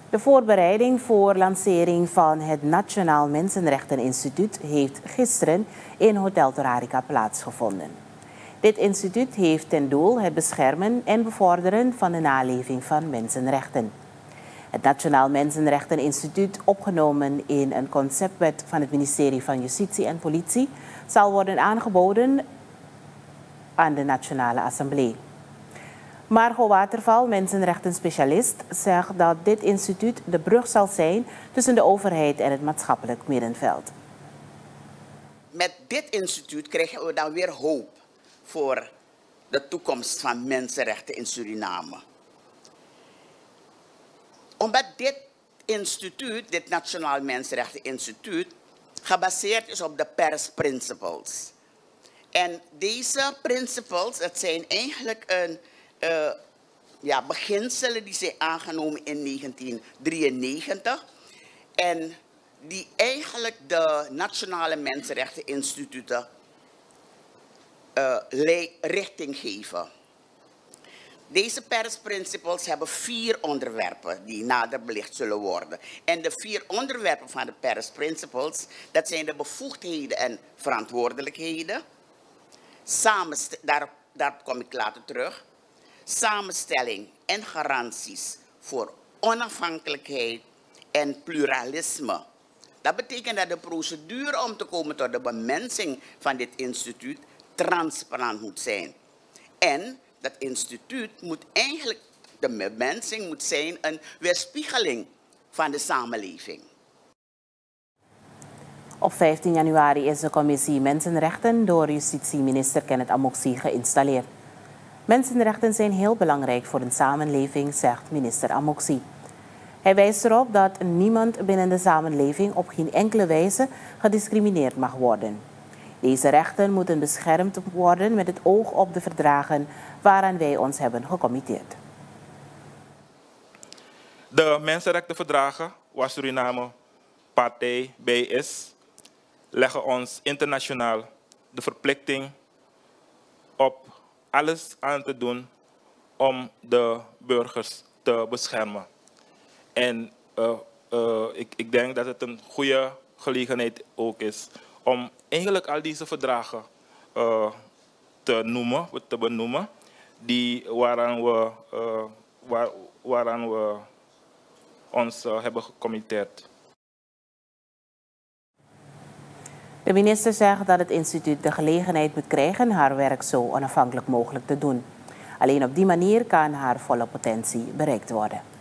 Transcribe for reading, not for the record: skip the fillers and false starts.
De voorbereiding voor lancering van het Nationaal Mensenrechteninstituut heeft gisteren in Hotel Torarica plaatsgevonden. Dit instituut heeft ten doel het beschermen en bevorderen van de naleving van mensenrechten. Het Nationaal Mensenrechteninstituut, opgenomen in een conceptwet van het ministerie van Justitie en Politie, zal worden aangeboden aan de Nationale Assemblée. Margot Waterval, mensenrechtenspecialist, zegt dat dit instituut de brug zal zijn tussen de overheid en het maatschappelijk middenveld. Met dit instituut krijgen we dan weer hoop voor de toekomst van mensenrechten in Suriname. Omdat dit instituut, dit Nationaal Mensenrechteninstituut, gebaseerd is op de Paris Principles. En deze principles, dat zijn eigenlijk beginselen die zijn aangenomen in 1993. En die eigenlijk de Nationale Mensenrechteninstituten richting geven. Deze Paris Principles hebben 4 onderwerpen die nader belicht zullen worden. En de 4 onderwerpen van de Paris Principles, dat zijn de bevoegdheden en verantwoordelijkheden. Daar kom ik later terug. Samenstelling en garanties voor onafhankelijkheid en pluralisme. Dat betekent dat de procedure om te komen tot de bemensing van dit instituut transparant moet zijn. En dat instituut moet eigenlijk, de bemensing moet zijn een weerspiegeling van de samenleving. Op 15 januari is de commissie Mensenrechten door justitieminister Kenneth Amoxie geïnstalleerd. Mensenrechten zijn heel belangrijk voor een samenleving, zegt minister Amoxie. Hij wijst erop dat niemand binnen de samenleving op geen enkele wijze gediscrimineerd mag worden. Deze rechten moeten beschermd worden met het oog op de verdragen waaraan wij ons hebben gecommitteerd. De mensenrechtenverdragen, waar Suriname partij bij is, leggen ons internationaal de verplichting op alles aan te doen om de burgers te beschermen. En ik denk dat het een goede gelegenheid ook is om eigenlijk al deze verdragen te benoemen, waaraan we ons hebben gecommitteerd. De minister zegt dat het instituut de gelegenheid moet krijgen haar werk zo onafhankelijk mogelijk te doen. Alleen op die manier kan haar volle potentie bereikt worden.